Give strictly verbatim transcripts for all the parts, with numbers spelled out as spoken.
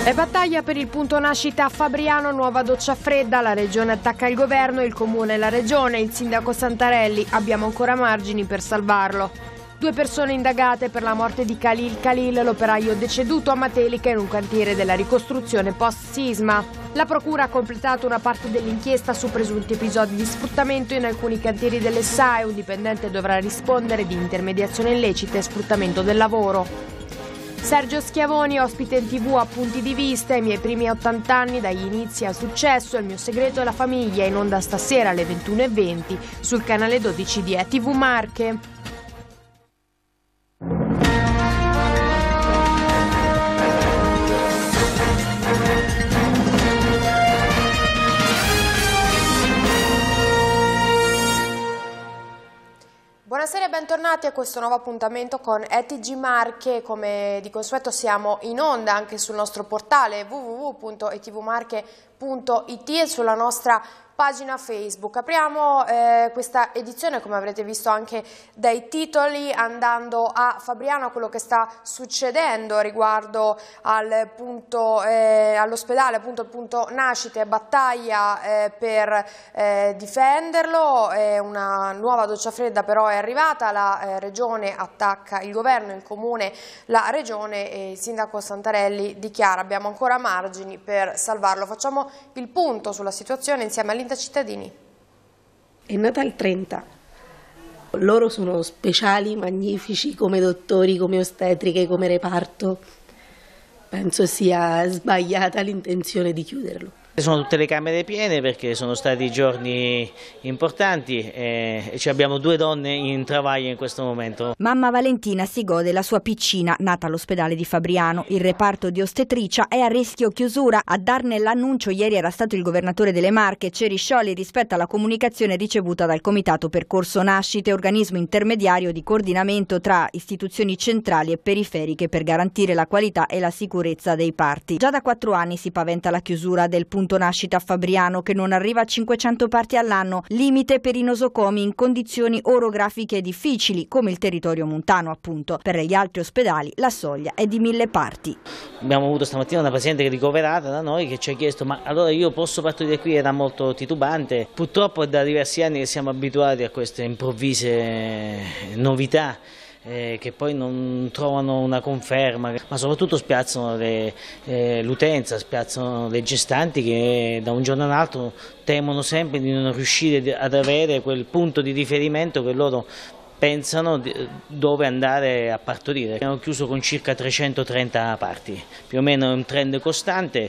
E battaglia per il punto nascita a Fabriano, nuova doccia fredda, la regione attacca il governo, il comune e la regione, il sindaco Santarelli, abbiamo ancora margini per salvarlo. Due persone indagate per la morte di Khalil Khalil, l'operaio deceduto a Matelica in un cantiere della ricostruzione post-sisma. La procura ha completato una parte dell'inchiesta su presunti episodi di sfruttamento in alcuni cantieri delle S A E, un dipendente dovrà rispondere di intermediazione illecita e sfruttamento del lavoro. Sergio Schiavoni, ospite in tv a Punti di Vista, i miei primi ottanta anni dagli inizi al successo, il mio segreto è la famiglia, in onda stasera alle ventuno e venti sul canale dodici di E T V Marche. Buonasera e bentornati a questo nuovo appuntamento con E T G Marche. Come di consueto siamo in onda anche sul nostro portale w w w punto e t v marche punto i t e sulla nostra pagina Facebook. Apriamo eh, questa edizione, come avrete visto anche dai titoli, andando a Fabriano, a quello che sta succedendo riguardo al punto, eh, all'ospedale, appunto il punto nascita e battaglia eh, per eh, difenderlo. Eh, una nuova doccia fredda però è arrivata, la eh, regione attacca il governo, il comune la regione e il sindaco Santarelli dichiara abbiamo ancora margini per salvarlo. Facciamo il punto sulla situazione insieme all'Inter Cittadini. È nata il trenta. Loro sono speciali, magnifici come dottori, come ostetriche, come reparto. Penso sia sbagliata l'intenzione di chiuderlo. Sono tutte le camere piene perché sono stati giorni importanti e ci abbiamo due donne in travaglio in questo momento. Mamma Valentina si gode la sua piccina nata all'ospedale di Fabriano. Il reparto di ostetricia è a rischio chiusura. A darne l'annuncio ieri era stato il governatore delle Marche, Ceriscioli, rispetto alla comunicazione ricevuta dal Comitato Percorso Nascite, organismo intermediario di coordinamento tra istituzioni centrali e periferiche per garantire la qualità e la sicurezza dei parti. Già da quattro anni si paventa la chiusura del punto nascita a Fabriano, che non arriva a cinquecento parti all'anno, limite per i nosocomi in condizioni orografiche difficili, come il territorio montano appunto. Per gli altri ospedali la soglia è di mille parti. Abbiamo avuto stamattina una paziente ricoverata da noi che ci ha chiesto ma allora io posso partorire qui? Era molto titubante. Purtroppo è da diversi anni che siamo abituati a queste improvvise novità Eh, che poi non trovano una conferma, ma soprattutto spiazzano eh, l'utenza, spiazzano le gestanti che da un giorno all'altro temono sempre di non riuscire ad avere quel punto di riferimento che loro pensano dove andare a partorire. Abbiamo chiuso con circa trecentotrenta parti, più o meno è un trend costante,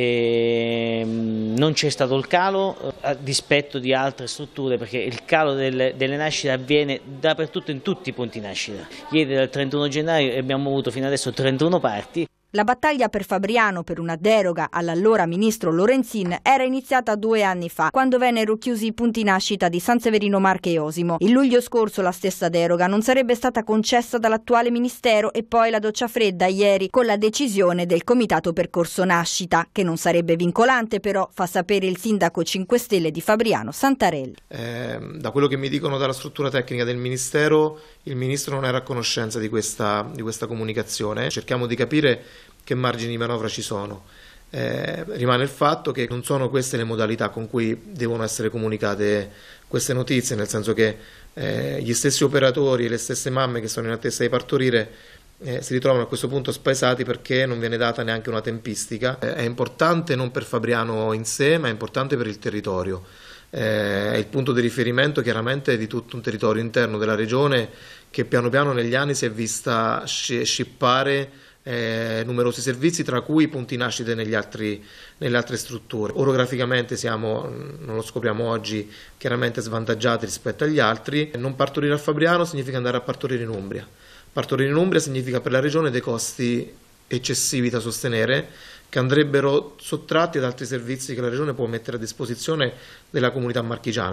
e non c'è stato il calo a dispetto di altre strutture perché il calo delle, delle nascite avviene dappertutto in tutti i punti nascita. Ieri era il trentuno gennaio e abbiamo avuto fino adesso trentuno parti. La battaglia per Fabriano per una deroga all'allora ministro Lorenzin era iniziata due anni fa, quando vennero chiusi i punti nascita di San Severino Marche e Osimo. Il luglio scorso la stessa deroga non sarebbe stata concessa dall'attuale ministero e poi la doccia fredda ieri con la decisione del Comitato Percorso Nascita, che non sarebbe vincolante però, fa sapere il sindaco cinque Stelle di Fabriano Santarelli. Eh, da quello che mi dicono dalla struttura tecnica del ministero, il ministro non era a conoscenza di questa, di questa comunicazione. Cerchiamo di capire che margini di manovra ci sono. Eh, rimane il fatto che non sono queste le modalità con cui devono essere comunicate queste notizie, nel senso che eh, gli stessi operatori e le stesse mamme che sono in attesa di partorire eh, si ritrovano a questo punto spaesati perché non viene data neanche una tempistica. Eh, è importante non per Fabriano in sé, ma è importante per il territorio. Eh, è il punto di riferimento chiaramente di tutto un territorio interno della regione che piano piano negli anni si è vista scippare Eh, numerosi servizi, tra cui punti nascite negli altri, nelle altre strutture. Orograficamente siamo, non lo scopriamo oggi, chiaramente svantaggiati rispetto agli altri. Non partorire a Fabriano significa andare a partorire in Umbria. Partorire in Umbria significa per la regione dei costi eccessivi da sostenere, che andrebbero sottratti ad altri servizi che la regione può mettere a disposizione della comunità marchigiana.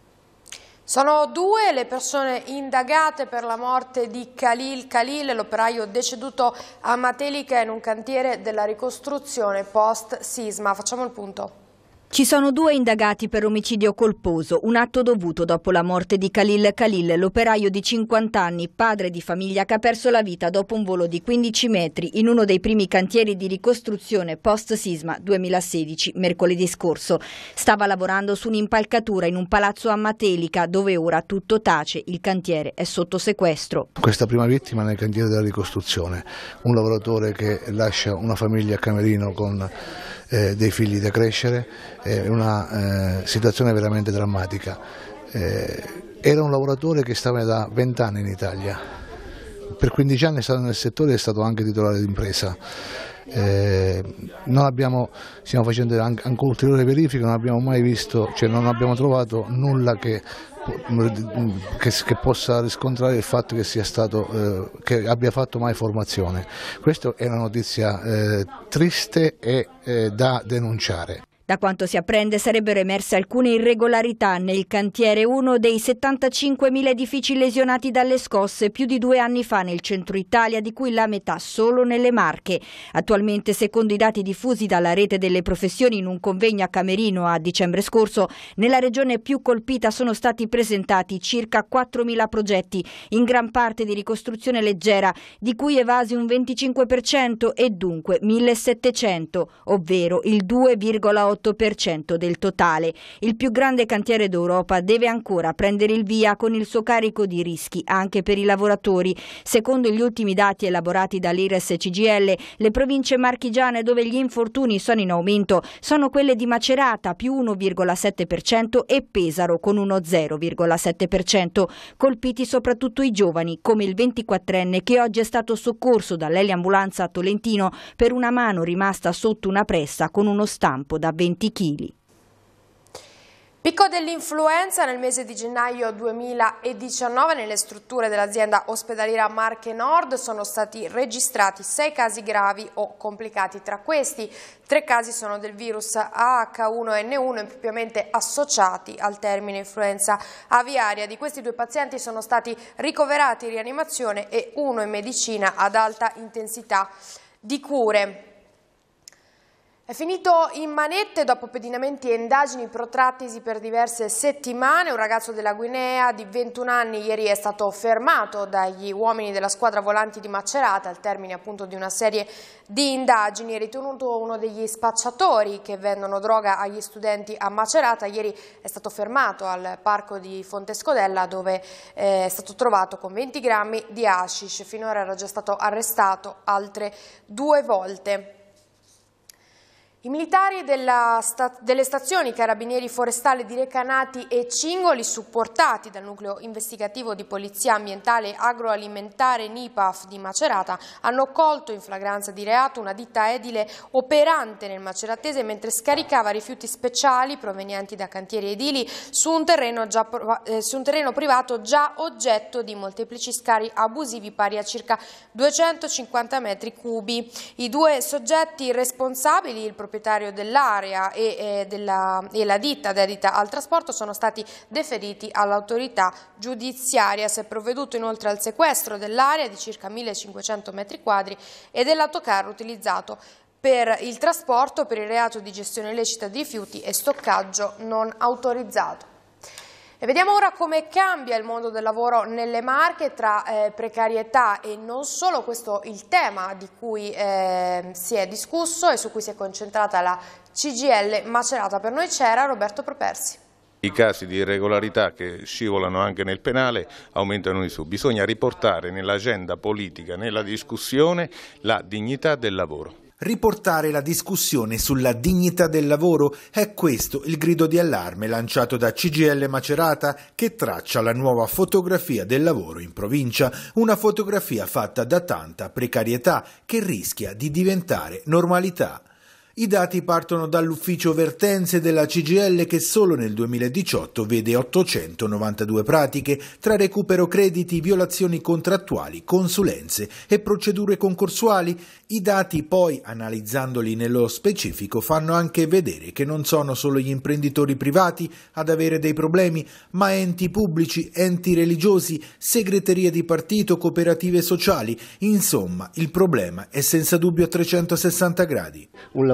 Sono due le persone indagate per la morte di Khalil Khalil, l'operaio deceduto a Matelica in un cantiere della ricostruzione post-sisma. Facciamo il punto. Ci sono due indagati per omicidio colposo, un atto dovuto dopo la morte di Khalil Khalil, l'operaio di cinquanta anni, padre di famiglia che ha perso la vita dopo un volo di quindici metri in uno dei primi cantieri di ricostruzione post-sisma duemilasedici, mercoledì scorso. Stava lavorando su un'impalcatura in un palazzo a Matelica, dove ora tutto tace, il cantiere è sotto sequestro. Questa prima vittima nel cantiere della ricostruzione, un lavoratore che lascia una famiglia a Camerino con Eh, dei figli da crescere, è una eh, situazione veramente drammatica. Eh, era un lavoratore che stava da vent'anni in Italia, per quindici anni è stato nel settore e è stato anche titolare d'impresa. Eh, non abbiamo, stiamo facendo anche, anche ulteriori verifiche, non abbiamo mai visto, cioè non abbiamo trovato nulla che Che, che possa riscontrare il fatto che sia stato eh, che abbia fatto mai formazione. Questa è una notizia eh, triste e eh, da denunciare. Da quanto si apprende sarebbero emerse alcune irregolarità nel cantiere, uno dei settantacinquemila edifici lesionati dalle scosse più di due anni fa nel centro Italia, di cui la metà solo nelle Marche. Attualmente, secondo i dati diffusi dalla rete delle professioni in un convegno a Camerino a dicembre scorso, nella regione più colpita sono stati presentati circa quattromila progetti, in gran parte di ricostruzione leggera, di cui evasi un venticinque per cento e dunque millesettecento, ovvero il due virgola otto per cento del totale. Il più grande cantiere d'Europa deve ancora prendere il via con il suo carico di rischi anche per i lavoratori. Secondo gli ultimi dati elaborati dall'I R E S C G I L, le province marchigiane dove gli infortuni sono in aumento sono quelle di Macerata più uno virgola sette per cento e Pesaro con uno zero virgola sette per cento. Colpiti soprattutto i giovani, come il ventiquattrenne che oggi è stato soccorso dall'eliambulanza a Tolentino per una mano rimasta sotto una pressa con uno stampo da venti chili. Picco dell'influenza nel mese di gennaio duemiladiciannove nelle strutture dell'azienda ospedaliera Marche Nord sono stati registrati sei casi gravi o complicati. Tra questi, tre casi sono del virus A H uno N uno impropriamente associati al termine influenza aviaria. Di questi due pazienti sono stati ricoverati in rianimazione e uno in medicina ad alta intensità di cure. È finito in manette dopo pedinamenti e indagini protrattisi per diverse settimane. Un ragazzo della Guinea di ventuno anni ieri è stato fermato dagli uomini della squadra volanti di Macerata al termine appunto di una serie di indagini. È ritenuto uno degli spacciatori che vendono droga agli studenti a Macerata. Ieri è stato fermato al parco di Fontescodella dove è stato trovato con venti grammi di hashish. Finora era già stato arrestato altre due volte. I militari della sta delle stazioni Carabinieri Forestali di Recanati e Cingoli, supportati dal nucleo investigativo di Polizia Ambientale Agroalimentare N I P A F di Macerata, hanno colto in flagranza di reato una ditta edile operante nel maceratese mentre scaricava rifiuti speciali provenienti da cantieri edili su un terreno, già, eh, su un terreno privato già oggetto di molteplici scari abusivi pari a circa duecentocinquanta metri cubi. I due soggetti responsabili, il proprietario dell'area e, e, della, e la ditta dedita al trasporto, sono stati deferiti all'autorità giudiziaria. Si è provveduto inoltre al sequestro dell'area di circa millecinquecento metri quadri e dell'autocarro utilizzato per il trasporto per il reato di gestione illecita di rifiuti e stoccaggio non autorizzato. E vediamo ora come cambia il mondo del lavoro nelle Marche tra eh, precarietà e non solo. Questo è il tema di cui eh, si è discusso e su cui si è concentrata la C G I L Macerata. Per noi c'era Roberto Propersi. I casi di irregolarità che scivolano anche nel penale aumentano di su. Bisogna riportare nell'agenda politica, nella discussione, la dignità del lavoro. Riportare la discussione sulla dignità del lavoro è questo il grido di allarme lanciato da C G I L Macerata, che traccia la nuova fotografia del lavoro in provincia, una fotografia fatta da tanta precarietà che rischia di diventare normalità. I dati partono dall'ufficio vertenze della C G I L che solo nel duemiladiciotto vede ottocentonovantadue pratiche tra recupero crediti, violazioni contrattuali, consulenze e procedure concorsuali. I dati poi, analizzandoli nello specifico, fanno anche vedere che non sono solo gli imprenditori privati ad avere dei problemi, ma enti pubblici, enti religiosi, segreterie di partito, cooperative sociali. Insomma, il problema è senza dubbio a trecentosessanta gradi. Un lavoro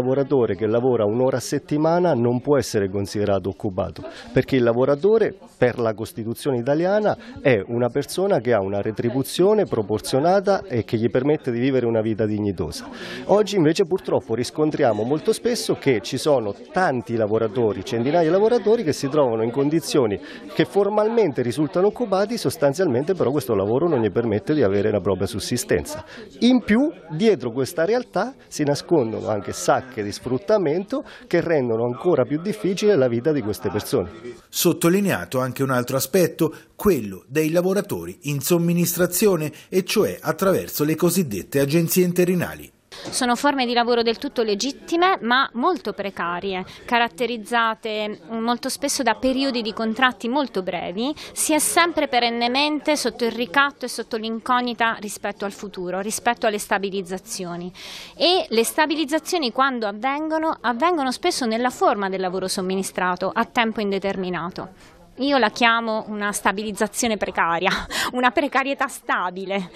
lavoratore che lavora un'ora a settimana non può essere considerato occupato, perché il lavoratore per la Costituzione italiana è una persona che ha una retribuzione proporzionata e che gli permette di vivere una vita dignitosa. Oggi invece purtroppo riscontriamo molto spesso che ci sono tanti lavoratori, centinaia di lavoratori che si trovano in condizioni che formalmente risultano occupati, sostanzialmente però questo lavoro non gli permette di avere la propria sussistenza. In più, dietro questa realtà si nascondono anche sacche di sfruttamento che rendono ancora più difficile la vita di queste persone. Sottolineato anche un altro aspetto, quello dei lavoratori in somministrazione, e cioè attraverso le cosiddette agenzie interinali. Sono forme di lavoro del tutto legittime ma molto precarie, caratterizzate molto spesso da periodi di contratti molto brevi, si è sempre perennemente sotto il ricatto e sotto l'incognita rispetto al futuro, rispetto alle stabilizzazioni, e le stabilizzazioni quando avvengono, avvengono spesso nella forma del lavoro somministrato a tempo indeterminato. Io la chiamo una stabilizzazione precaria, una precarietà stabile.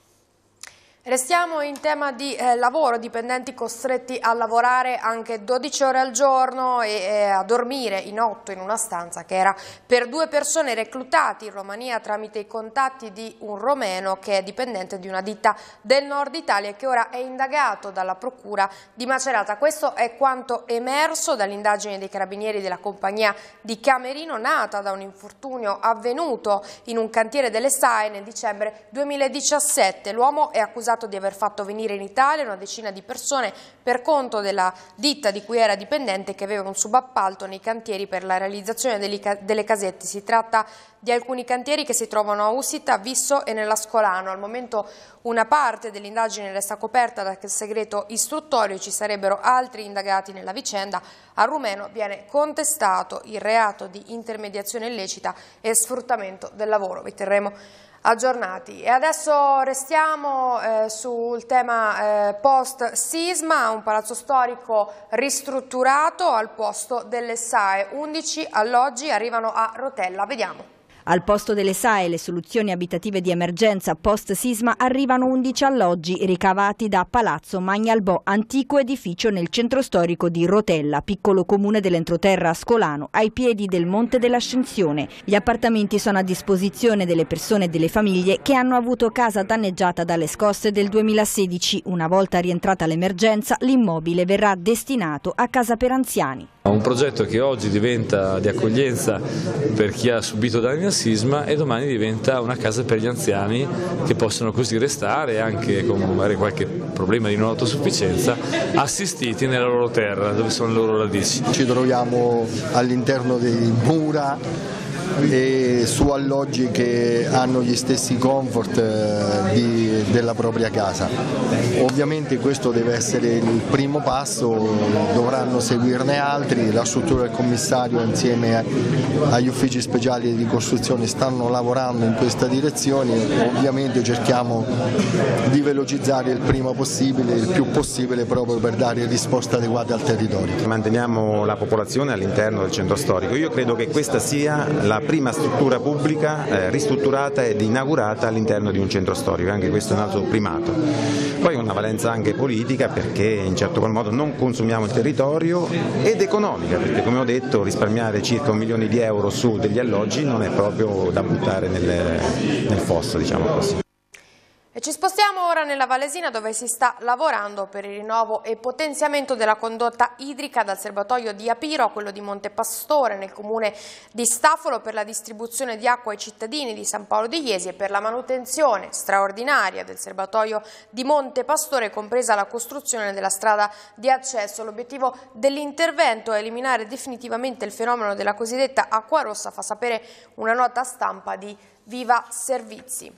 Restiamo in tema di eh, lavoro, dipendenti costretti a lavorare anche dodici ore al giorno e eh, a dormire in otto in una stanza che era per due persone, reclutati in Romania tramite i contatti di un romeno che è dipendente di una ditta del nord Italia e che ora è indagato dalla procura di Macerata. Questo è quanto emerso dall'indagine dei carabinieri della compagnia di Camerino, nata da un infortunio avvenuto in un cantiere delle S A E nel dicembre duemiladiciassette. L'uomo è accusato di aver fatto venire in Italia una decina di persone per conto della ditta di cui era dipendente, che aveva un subappalto nei cantieri per la realizzazione delle casette. Si tratta di alcuni cantieri che si trovano a Usita, Visso e nell'Ascolano. Al momento una parte dell'indagine resta coperta dal segreto istruttorio, ci sarebbero altri indagati nella vicenda. Al rumeno viene contestato il reato di intermediazione illecita e sfruttamento del lavoro. Vi terremo aggiornati. E adesso restiamo eh, sul tema eh, post-sisma, un palazzo storico ristrutturato al posto delle S A E. undici alloggi arrivano a Rotella, vediamo. Al posto delle S A E, le soluzioni abitative di emergenza post-sisma, arrivano undici alloggi ricavati da Palazzo Magnalbò, antico edificio nel centro storico di Rotella, piccolo comune dell'entroterra ascolano, ai piedi del Monte dell'Ascensione. Gli appartamenti sono a disposizione delle persone e delle famiglie che hanno avuto casa danneggiata dalle scosse del duemilasedici. Una volta rientrata l'emergenza, l'immobile verrà destinato a casa per anziani. Un progetto che oggi diventa di accoglienza per chi ha subito danni al sisma e domani diventa una casa per gli anziani che possono così restare, anche con magari qualche problema di non autosufficienza, assistiti nella loro terra, dove sono le loro radici. Ci troviamo all'interno dei mura e su alloggi che hanno gli stessi comfort di, della propria casa. Ovviamente questo deve essere il primo passo, dovranno seguirne altri. La struttura del commissario insieme agli uffici speciali di costruzione stanno lavorando in questa direzione. Ovviamente cerchiamo di velocizzare il prima possibile, il più possibile, proprio per dare risposte adeguate al territorio. Manteniamo la popolazione all'interno del centro storico. Io credo che questa sia la prima struttura pubblica eh, ristrutturata ed inaugurata all'interno di un centro storico, anche questo è un altro primato. Poi una valenza anche politica, perché in certo qual modo non consumiamo il territorio, ed economica, perché come ho detto risparmiare circa un milione di euro su degli alloggi non è proprio da buttare nel, nel fosso, diciamo così. E ci spostiamo ora nella Valesina, dove si sta lavorando per il rinnovo e potenziamento della condotta idrica dal serbatoio di Apiro a quello di Montepastore nel comune di Stafolo, per la distribuzione di acqua ai cittadini di San Paolo di Iesi e per la manutenzione straordinaria del serbatoio di Montepastore, compresa la costruzione della strada di accesso. L'obiettivo dell'intervento è eliminare definitivamente il fenomeno della cosiddetta acqua rossa, fa sapere una nota stampa di Viva Servizi.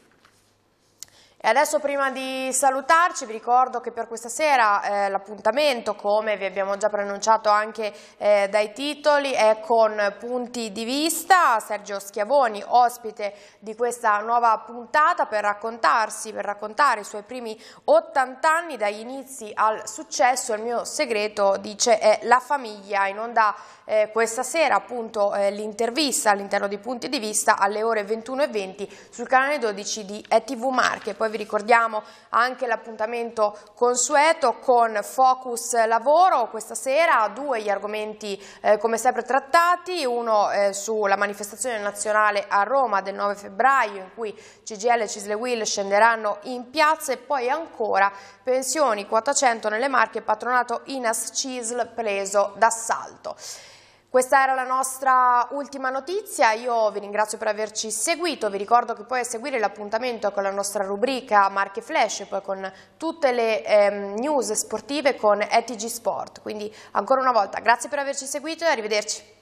E adesso, prima di salutarci, vi ricordo che per questa sera eh, l'appuntamento, come vi abbiamo già preannunciato anche eh, dai titoli, è con Punti di Vista. Sergio Schiavoni, ospite di questa nuova puntata, per raccontarsi, per raccontare i suoi primi ottanta anni dagli inizi al successo. Il mio segreto, dice, è la famiglia. In onda eh, questa sera appunto eh, l'intervista all'interno di Punti di Vista alle ore ventuno e venti sul canale dodici di E T V Marche. Poi vi ricordiamo anche l'appuntamento consueto con Focus Lavoro questa sera, due gli argomenti eh, come sempre trattati, uno eh, sulla manifestazione nazionale a Roma del nove febbraio in cui C G I L e Cisle Will scenderanno in piazza, e poi ancora pensioni quota cento nelle Marche, patronato I N A S Cisl preso d'assalto. Questa era la nostra ultima notizia, io vi ringrazio per averci seguito, vi ricordo che poi a seguire l'appuntamento con la nostra rubrica Marche Flash e poi con tutte le ehm, news sportive con E T G Sport, quindi ancora una volta grazie per averci seguito e arrivederci.